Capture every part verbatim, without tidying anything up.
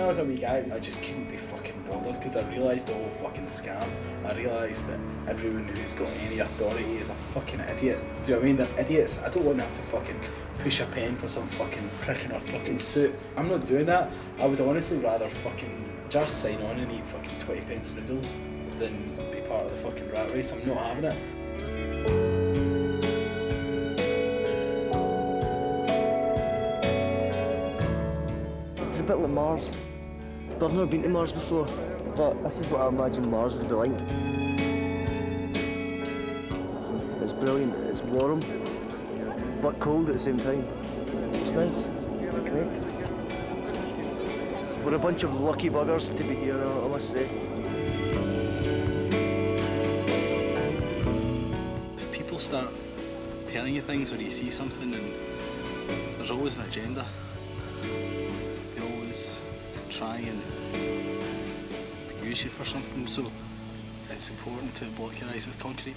I was a wee guy, I just couldn't be fucking bothered because I realised the whole fucking scam. I realised that everyone who's got any authority is a fucking idiot. Do you know what I mean? They're idiots. I don't want to have to fucking push a pen for some fucking prick in a fucking suit. I'm not doing that. I would honestly rather fucking just sign on and eat fucking twenty pence noodles than be part of the fucking rat race. I'm not having it. It's a bit like Mars, but I've never been to Mars before, but this is what I imagine Mars would be like. It's brilliant, it's warm, but cold at the same time. It's nice, it's great. We're a bunch of lucky buggers to be here, I must say. If people start telling you things or you see something, and there's always an agenda. Try and use you for something, so it's important to block your eyes with concrete.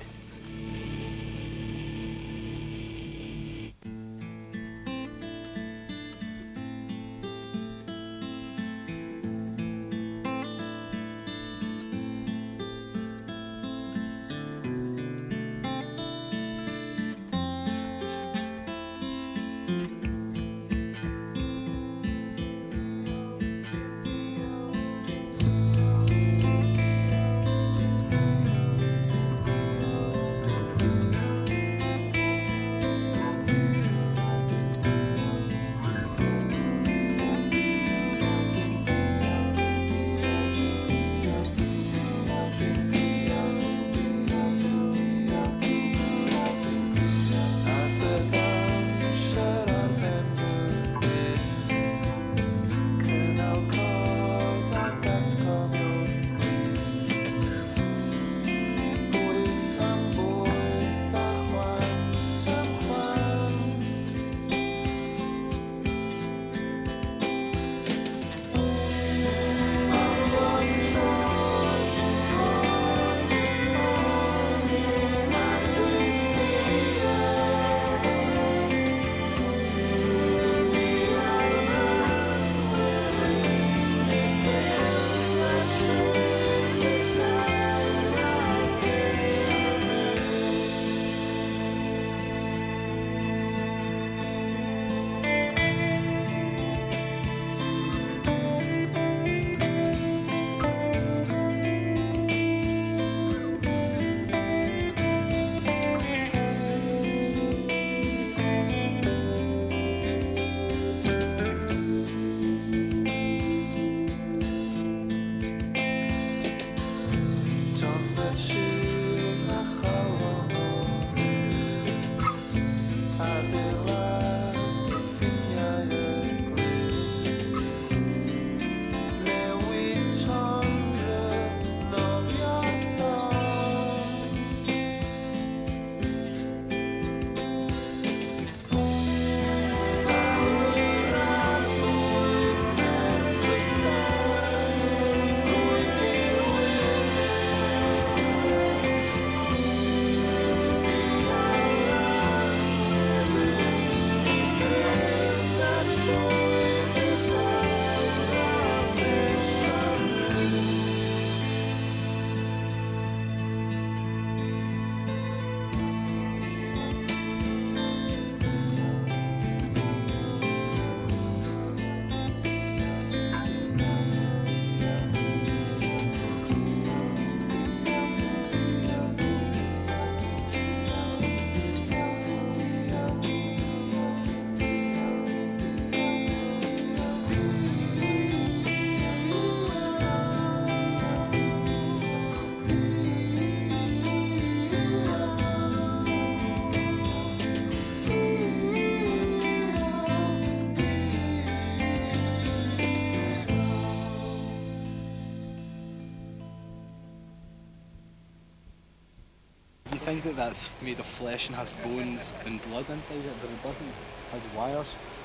think that that's made of flesh and has bones and blood inside it, but it doesn't. It has wires.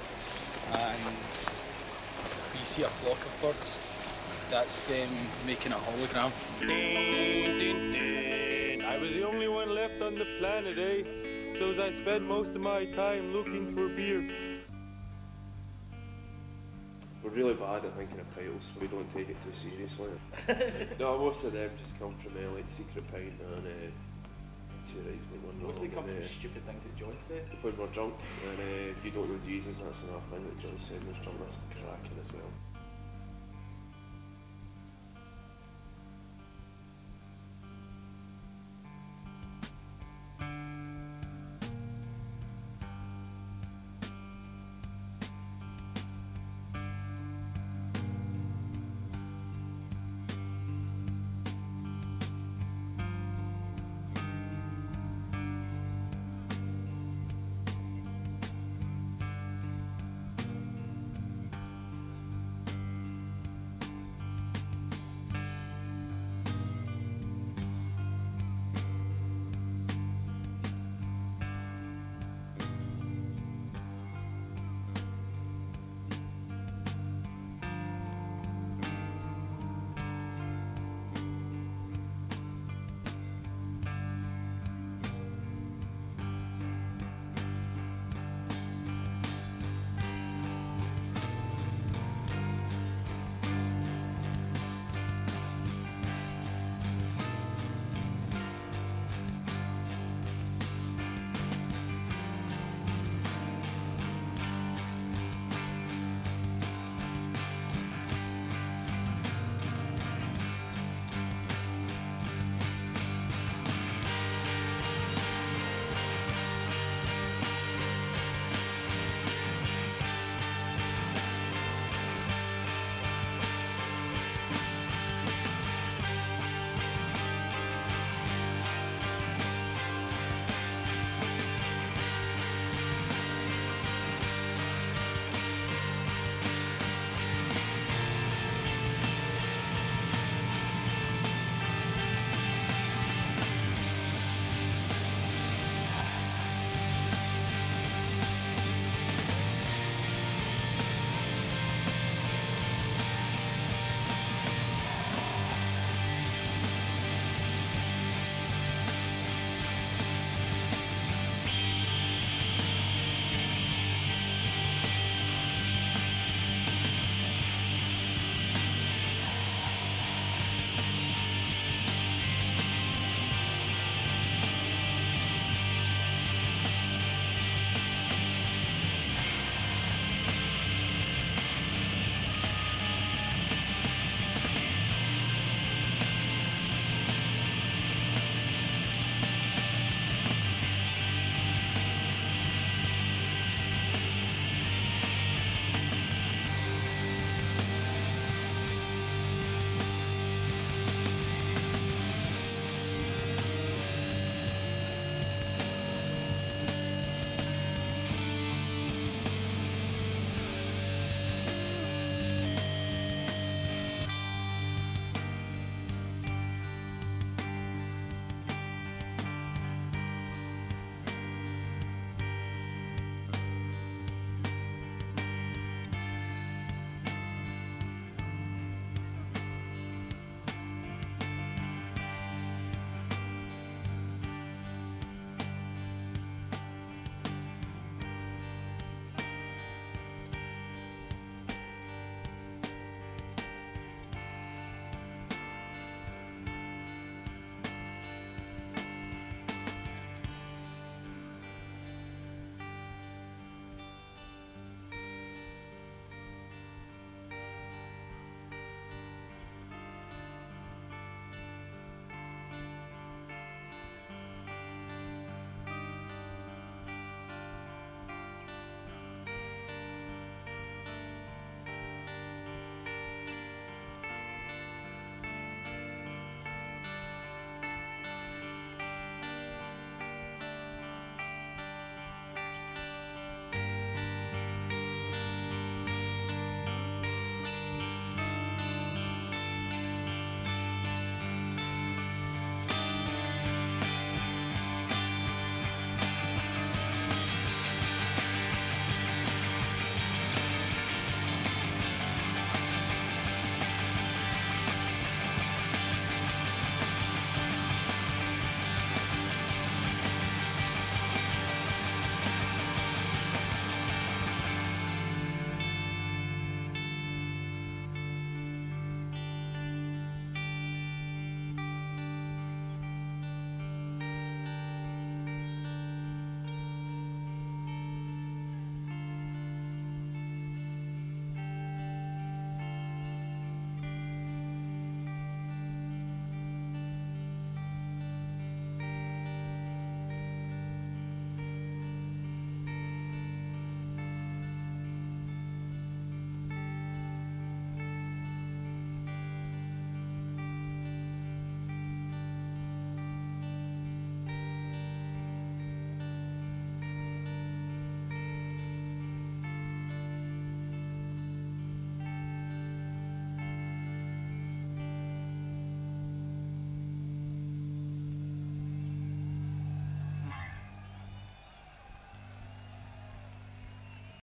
And you see a flock of birds, that's them making a hologram. Din, din, din. I was the only one left on the planet, eh? So as I spent most of my time looking for beer. we're really bad at thinking of titles, so we don't take it too seriously. No, most of them just come from uh, like Secret Pint and uh, Two Rides Make One Wrong. Mostly come from uh, stupid things that John says. when we're drunk, and uh, You Don't Know Jesus, that's another thing that John said was drunk, that's cracking as well.